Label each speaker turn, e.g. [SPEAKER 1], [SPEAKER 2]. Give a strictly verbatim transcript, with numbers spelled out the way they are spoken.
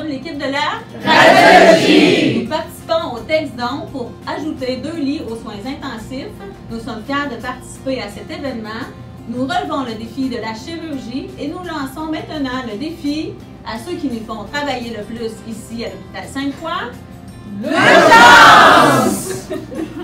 [SPEAKER 1] sommes l'équipe de la
[SPEAKER 2] radiologie.
[SPEAKER 1] Nous participons au TexDon pour ajouter deux lits aux soins intensifs. Nous sommes fiers de participer à cet événement. Nous relevons le défi de la chirurgie et nous lançons maintenant le défi à ceux qui nous font travailler le plus ici à l'hôpital Sainte-Croix.
[SPEAKER 2] L'urgence!